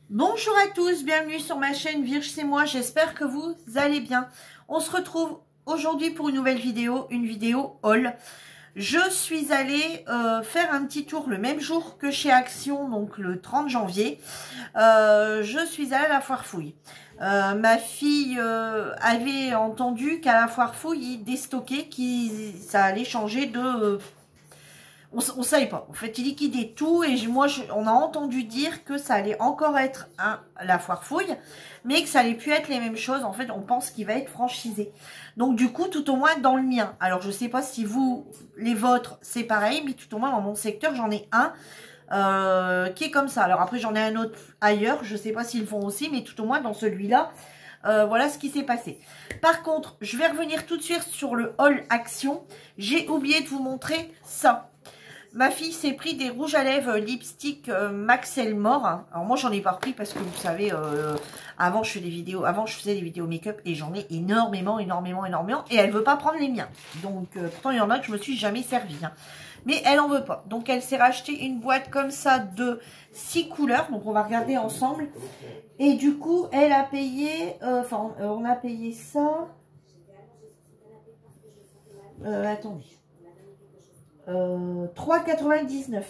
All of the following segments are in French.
Bonjour à tous, bienvenue sur ma chaîne Virge, c'est moi, j'espère que vous allez bien. On se retrouve aujourd'hui pour une nouvelle vidéo, une vidéo haul. Je suis allée faire un petit tour le même jour que chez Action, donc le 30 janvier. Je suis allée à la foire fouille. Ma fille avait entendu qu'à la foire fouille, ils déstockaient, ça allait changer de... on savait pas. En fait, ils liquidaient tout et on a entendu dire que ça allait encore être la foire fouille, mais que ça allait plus être les mêmes choses. En fait, on pense qu'il va être franchisé. Donc, du coup, tout au moins dans le mien. Alors, je sais pas si vous, les vôtres, c'est pareil, mais tout au moins dans mon secteur, j'en ai un qui est comme ça. Alors, après, j'en ai un autre ailleurs. Je sais pas s'ils le font aussi, mais tout au moins dans celui-là, voilà ce qui s'est passé. Par contre, je vais revenir tout de suite sur le haul Action. J'ai oublié de vous montrer ça. Ma fille s'est pris des rouges à lèvres lipstick Max Elmore. Alors moi j'en ai pas repris parce que vous savez, avant je faisais des vidéos make-up et j'en ai énormément. Et elle veut pas prendre les miens. Donc pourtant il y en a que je me suis jamais servi. Hein. Mais elle en veut pas. Donc elle s'est racheté une boîte comme ça de 6 couleurs. Donc on va regarder ensemble. Et du coup elle a payé, on a payé ça. Attendez. 3,99.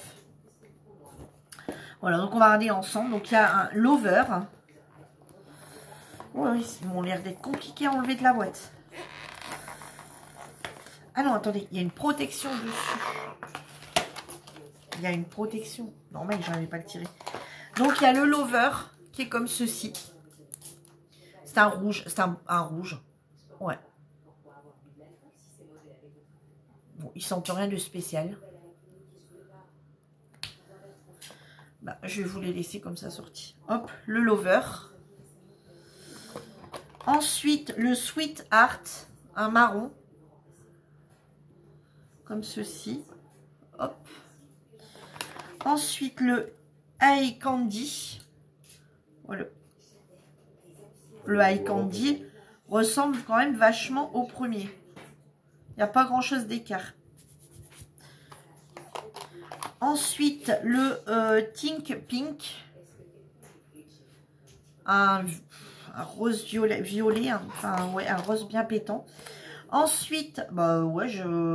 Voilà, donc on va regarder ensemble. Donc il y a un lover. Oh, oui, ils m'ont l'air d'être compliqué à enlever de la boîte. Ah non, attendez, il y a une protection dessus. Il y a une protection. Normal, je n'arrivais pas à le tirer. Donc il y a le lover qui est comme ceci. C'est un rouge. C'est un rouge. Ouais. Bon, ils sentent rien de spécial. Bah, je vais vous les laisser comme ça sortis. Hop, le lover. Ensuite, le Sweet Heart, un marron. Comme ceci. Hop. Ensuite, le Eye Candy. Voilà. Le Eye Candy ressemble quand même vachement au premier. Il n'y a pas grand chose d'écart. Ensuite, le Think Pink. Un rose violet, enfin, ouais, un rose bien pétant. Ensuite, bah ouais,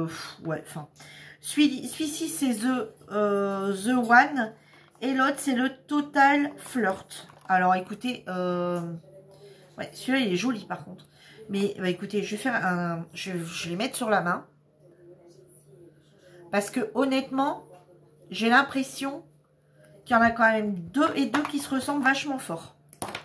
celui-ci c'est The One. Et l'autre, c'est le Total Flirt. Alors, écoutez, ouais, celui-là, il est joli par contre. Mais bah, écoutez, je vais faire je vais les mettre sur la main. Parce que honnêtement, j'ai l'impression qu'il y en a quand même deux qui se ressemblent vachement fort.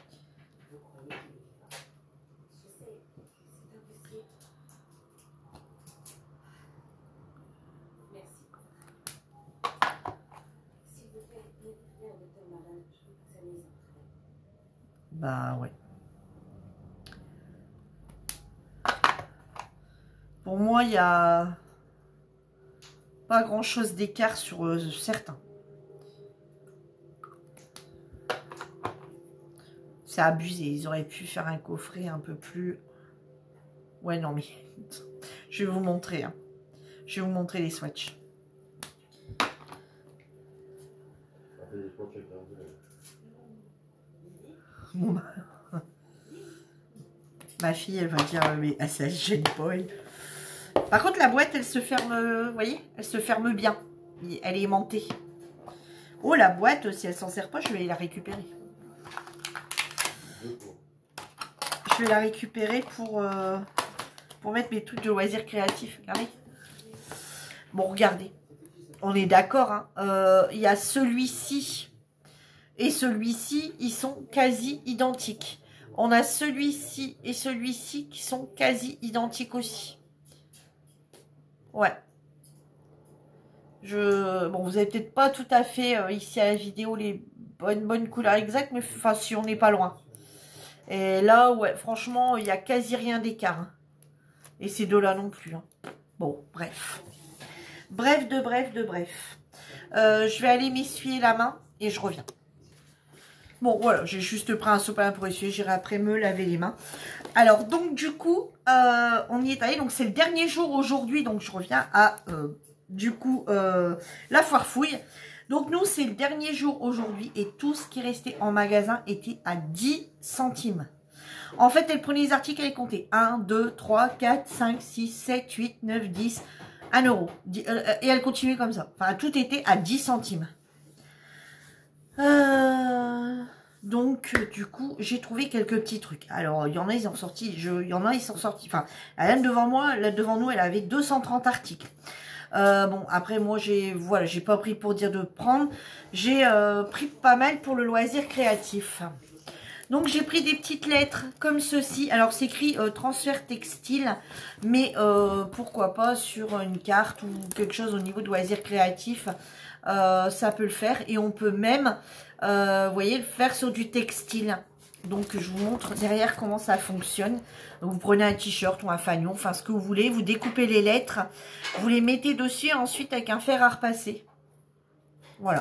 Bah ouais. Pour moi, il y a pas grand chose d'écart sur certains. C'est abusé. Ils auraient pu faire un coffret un peu plus... Ouais, non, mais... Je vais vous montrer. Hein. Je vais vous montrer les swatchs. Bon, bah... Ma fille, elle va dire, mais ça se gêne pas. Par contre, la boîte, elle se ferme, vous voyez, elle se ferme bien. Elle est aimantée. Oh, la boîte, si elle s'en sert pas, je vais la récupérer. Je vais la récupérer pour mettre mes trucs de loisirs créatifs. Regardez. Bon, regardez. On est d'accord. Hein. Il y a celui-ci et celui-ci, ils sont quasi identiques. On a celui-ci et celui-ci qui sont quasi identiques aussi. Ouais. Bon, vous n'avez peut-être pas tout à fait ici à la vidéo les bonnes couleurs exactes, mais enfin, si on n'est pas loin. Et là, ouais, franchement, il n'y a quasi rien d'écart. Hein. Et ces deux-là non plus. Hein. Bon, bref. Bref. Je vais aller m'essuyer la main et je reviens. Bon, voilà, j'ai juste pris un sopalin pour essuyer. J'irai après me laver les mains. Alors, donc, du coup, on y est allé. Donc, c'est le dernier jour aujourd'hui. Donc, je reviens à, du coup, la foire fouille. Donc nous, c'est le dernier jour aujourd'hui et tout ce qui restait en magasin était à 10 centimes. En fait, elle prenait les articles, elle comptait 1, 2, 3, 4, 5, 6, 7, 8, 9, 10, 1 euro. Et elle continuait comme ça. Enfin, tout était à 10 centimes. Donc, du coup, j'ai trouvé quelques petits trucs. Alors, il y en a, ils sont sortis. Ils sont sortis. Enfin, elle devant moi, là devant nous, elle avait 230 articles. Bon, après, moi, voilà, j'ai pas pris pour dire de prendre. J'ai pris pas mal pour le loisir créatif. Donc, j'ai pris des petites lettres comme ceci. Alors, c'est écrit transfert textile, mais pourquoi pas sur une carte ou quelque chose au niveau de loisir créatif. Ça peut le faire. Et on peut même, vous voyez, le faire sur du textile. Donc, je vous montre derrière comment ça fonctionne. Donc, vous prenez un t-shirt ou un fanion, enfin, ce que vous voulez. Vous découpez les lettres, vous les mettez dessus et ensuite avec un fer à repasser. Voilà.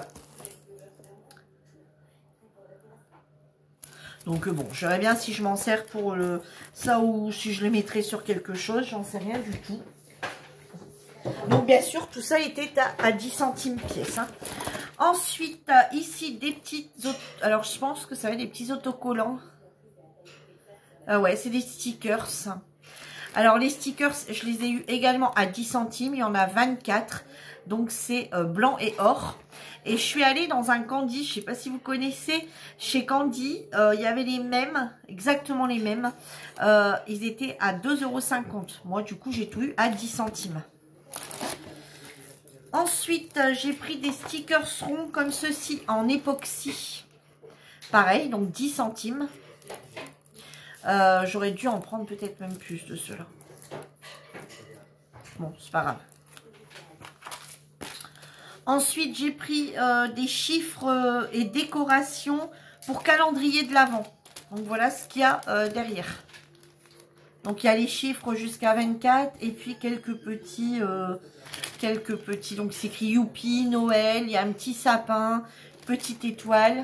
Donc, bon, je verrai bien si je m'en sers pour ça ou si je le mettrai sur quelque chose. J'en sais rien du tout. Donc, bien sûr, tout ça était à 10 centimes pièce. Hein. Ensuite, ici, des petites... Alors, je pense que ça va être des petits autocollants. Ah ouais, c'est des stickers. Alors, les stickers, je les ai eu également à 10 centimes. Il y en a 24. Donc, c'est blanc et or. Et je suis allée dans un Candy. Je ne sais pas si vous connaissez. Chez Candy, il y avait les mêmes. Exactement les mêmes. Ils étaient à 2,50 €. Moi, du coup, j'ai tout eu à 10 centimes. Ensuite, j'ai pris des stickers ronds comme ceci en époxy. Pareil, donc 10 centimes. J'aurais dû en prendre peut-être même plus de ceux-là. Bon, c'est pas grave. Ensuite, j'ai pris des chiffres et décorations pour calendrier de l'Avent. Donc, voilà ce qu'il y a derrière. Donc, il y a les chiffres jusqu'à 24 et puis quelques petits... donc, c'est écrit Youpi, Noël. Il y a un petit sapin, petite étoile.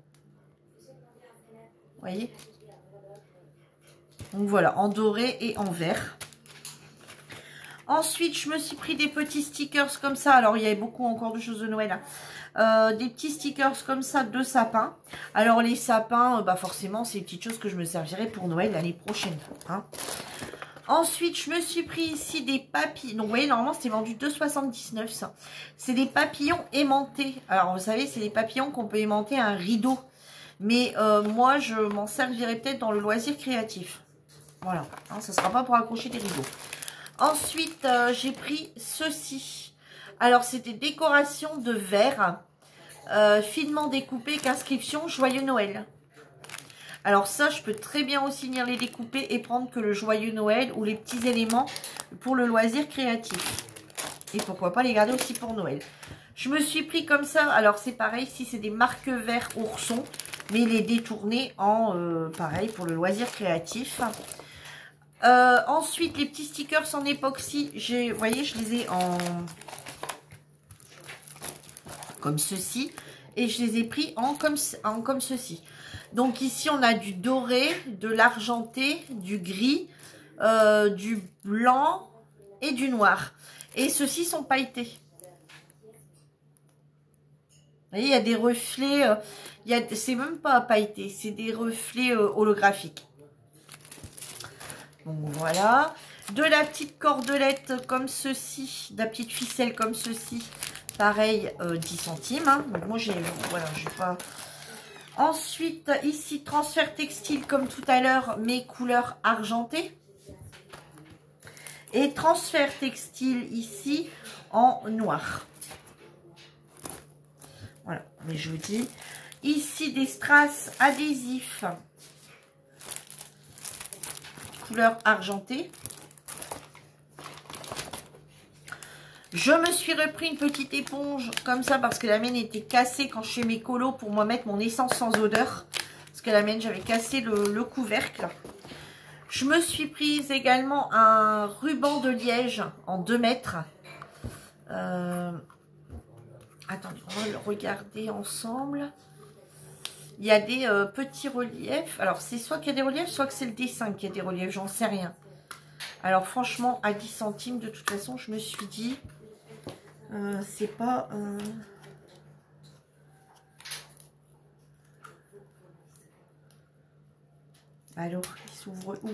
Vous voyez? Donc, voilà, en doré et en vert. Ensuite, je me suis pris des petits stickers comme ça. Alors, il y avait beaucoup encore de choses de Noël. Hein. Des petits stickers comme ça de sapins. Alors, les sapins, bah forcément, c'est une petite chose que je me servirai pour Noël l'année prochaine. Hein. Ensuite, je me suis pris ici des papillons. Donc, vous voyez, normalement, c'était vendu 2,79 €, ça. C'est des papillons aimantés. Alors, vous savez, c'est des papillons qu'on peut aimanter à un rideau. Mais moi, je m'en servirai peut-être dans le loisir créatif. Voilà. Hein, ça ne sera pas pour accrocher des rideaux. Ensuite, j'ai pris ceci. Alors, c'était décoration de verre, finement découpé avec inscription Joyeux Noël. Alors ça, je peux très bien aussi venir les découper et prendre que le Joyeux Noël ou les petits éléments pour le loisir créatif. Et pourquoi pas les garder aussi pour Noël. Je me suis pris comme ça. Alors, c'est pareil, si c'est des marque-verts ourson, mais les détourner en, pareil, pour le loisir créatif. Ensuite, les petits stickers en époxy, vous voyez, je les ai en comme ceci et je les ai pris en comme ceci. Donc ici, on a du doré, de l'argenté, du gris, du blanc et du noir. Et ceux-ci sont pailletés. Vous voyez, il y a des reflets, c'est même pas pailleté, c'est des reflets holographiques. Donc voilà, de la petite cordelette comme ceci, de la petite ficelle comme ceci, pareil 10 centimes. Hein. Donc moi j'ai, voilà, j'ai pas. Ensuite ici transfert textile comme tout à l'heure, mais couleur argentée. Et transfert textile ici en noir. Voilà, mais je vous dis, ici des strass adhésifs. Couleur argentée. Je me suis repris une petite éponge comme ça parce que la mienne était cassée quand je fais mes colos pour moi mettre mon essence sans odeur. Parce que la mienne, j'avais cassé le couvercle. Je me suis prise également un ruban de liège en 2 mètres. Attendez, on va le regarder ensemble. Il y a des petits reliefs. Alors, c'est soit qu'il y a des reliefs, soit que c'est le dessin qui a des reliefs. J'en sais rien. Alors, franchement, à 10 centimes, de toute façon, je me suis dit, c'est pas... Alors, il s'ouvre où?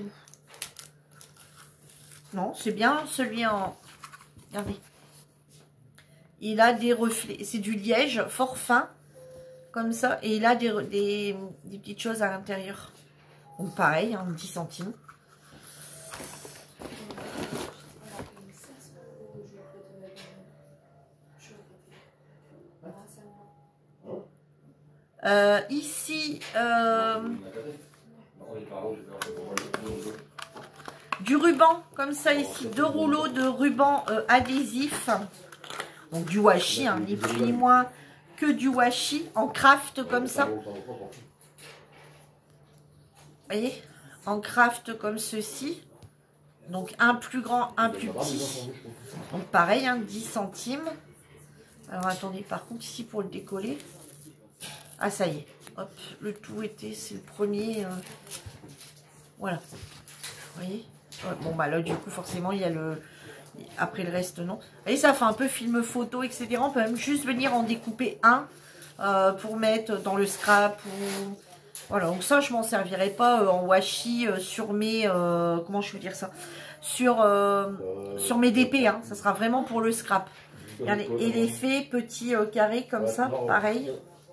Non, c'est bien celui en... Regardez. Il a des reflets. C'est du liège fort fin. Comme ça. Et il a des petites choses à l'intérieur. Donc pareil, hein, 10 centimes. Ici, du ruban, comme ça ici, 2 rouleaux de ruban adhésif. Donc du washi, hein, ni plus ni moins que du washi, en craft comme ça. Vous voyez, en craft comme ceci. Donc un plus grand, un plus petit. Donc pareil, hein, 10 centimes. Alors attendez, par contre ici pour le décoller. Ah ça y est, hop, le tout était, c'est le premier. Voilà, vous voyez. Ouais, bon bah là du coup forcément il y a le... Après le reste non. Et ça fait un peu film photo, etc. On peut même juste venir en découper un pour mettre dans le scrap. Ou... Voilà, donc ça je m'en servirai pas en washi sur mes... comment je veux dire ça, sur mes DP, hein. Ça sera vraiment pour le scrap. Regardez, et l'effet petit carré comme ça, pareil.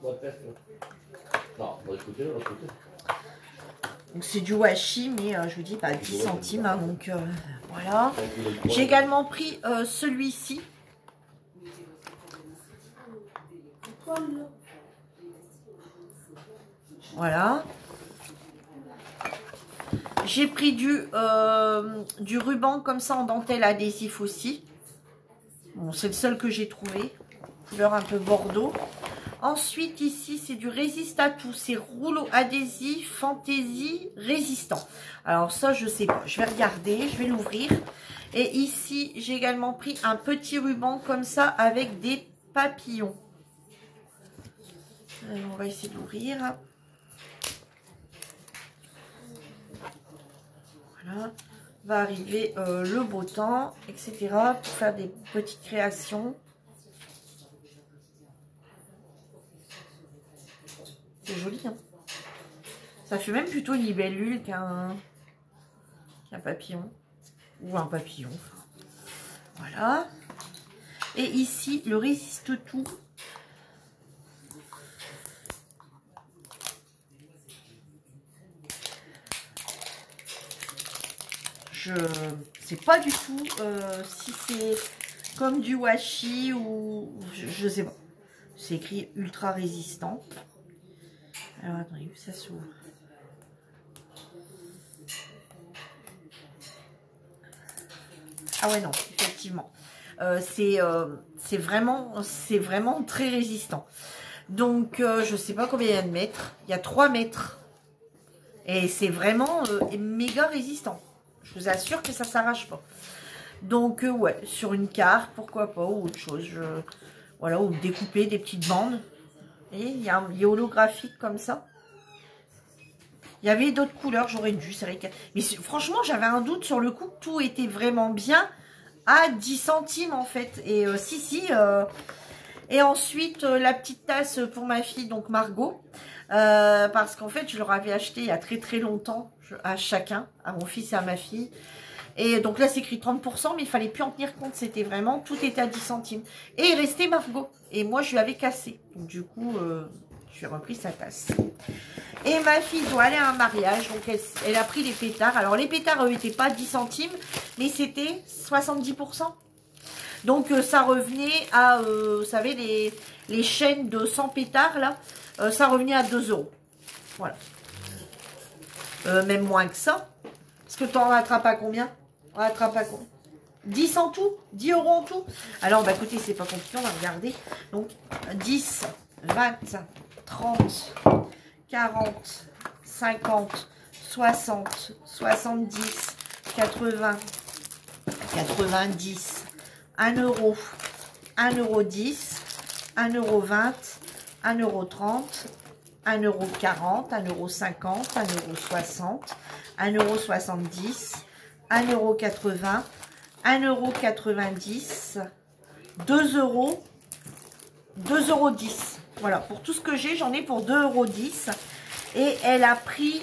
Donc c'est du washi, mais je vous dis pas 10 centimes, hein, donc voilà. J'ai également pris celui-ci. Voilà. J'ai pris du ruban comme ça en dentelle adhésif aussi. Bon, c'est le seul que j'ai trouvé. Couleur un peu bordeaux. Ensuite, ici, c'est du résiste à tout. C'est rouleau adhésif fantaisie résistant. Alors ça, je sais pas. Je vais regarder, je vais l'ouvrir. Et ici, j'ai également pris un petit ruban comme ça avec des papillons. Alors, on va essayer d'ouvrir. Voilà. Va arriver le beau temps, etc. pour faire des petites créations. C'est joli, hein. Ça fait même plutôt une libellule qu'un papillon. Ou un papillon. Voilà. Et ici, le résiste tout. Je sais pas du tout si c'est comme du washi ou... Je sais pas. C'est écrit ultra résistant. Alors attendez, ça s'ouvre. Ah ouais non, effectivement. C'est vraiment très résistant. Donc je sais pas combien il y a de mètres. Il y a 3 mètres. Et c'est vraiment méga résistant. Je vous assure que ça s'arrache pas. Donc ouais, sur une carte, pourquoi pas, ou autre chose. Voilà, ou découper des petites bandes. Et il y a holographique comme ça. Il y avait d'autres couleurs, j'aurais dû, c'est vrai que... Mais franchement, j'avais un doute sur le coup, tout était vraiment bien à 10 centimes en fait. Et si. Et ensuite, la petite tasse pour ma fille, donc Margot. Parce qu'en fait, je leur avais acheté il y a très longtemps, à chacun, à mon fils et à ma fille. Et donc là, c'est écrit 30%, mais il fallait plus en tenir compte. C'était vraiment, tout était à 10 centimes. Et il restait Margot. Et moi, je lui avais cassé. Donc du coup, je lui ai repris sa tasse. Et ma fille doit aller à un mariage. Donc elle a pris les pétards. Alors les pétards, eux, n'étaient pas 10 centimes, mais c'était 70%. Donc ça revenait à, vous savez, les chaînes de 100 pétards, là. Ça revenait à 2 €. Voilà. Même moins que ça. Parce que tu en rattrapes à combien? On rattrape à combien? 10 en tout? 10 € en tout? Alors, bah écoutez, c'est pas compliqué, on va regarder. Donc, 10, 20, 30, 40, 50, 60, 70, 80, 90, 1 €, 1,10 €, 1,20 €, 1,30 €, 1,40 €, 1,50 €, 1,60 €, 1,70 €, 1,80 €, 1,90 €, 2 €, 2,10 €. Voilà, pour tout ce que j'ai, j'en ai pour 2,10 €. Et elle a pris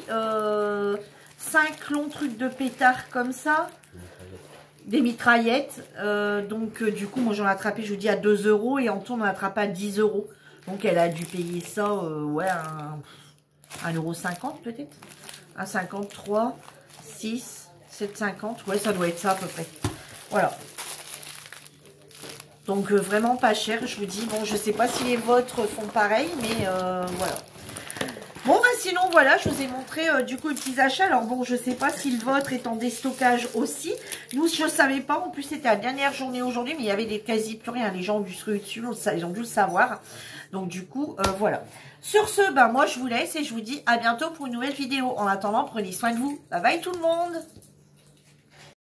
5 longs trucs de pétard comme ça. Des mitraillettes. Du coup, moi j'en ai attrapé, je vous dis, à 2 euros. Et en tout, on en a attrapé à 10 euros. Donc elle a dû payer ça, ouais, 1,50 € peut-être. 1,53, 6, 7,50. Ouais, ça doit être ça à peu près. Voilà. Donc vraiment pas cher, je vous dis. Bon, je sais pas si les vôtres font pareil, mais voilà. Bon, bah sinon, voilà, je vous ai montré du coup les petits achats. Alors bon, je sais pas si le vôtre est en déstockage aussi. Nous, je savais pas. En plus, c'était la dernière journée aujourd'hui, mais il y avait quasi plus rien. Les gens ont dû se ruer dessus, ils ont dû le savoir. Donc du coup, voilà. Sur ce, bah moi, je vous laisse et je vous dis à bientôt pour une nouvelle vidéo. En attendant, prenez soin de vous. Bye bye tout le monde!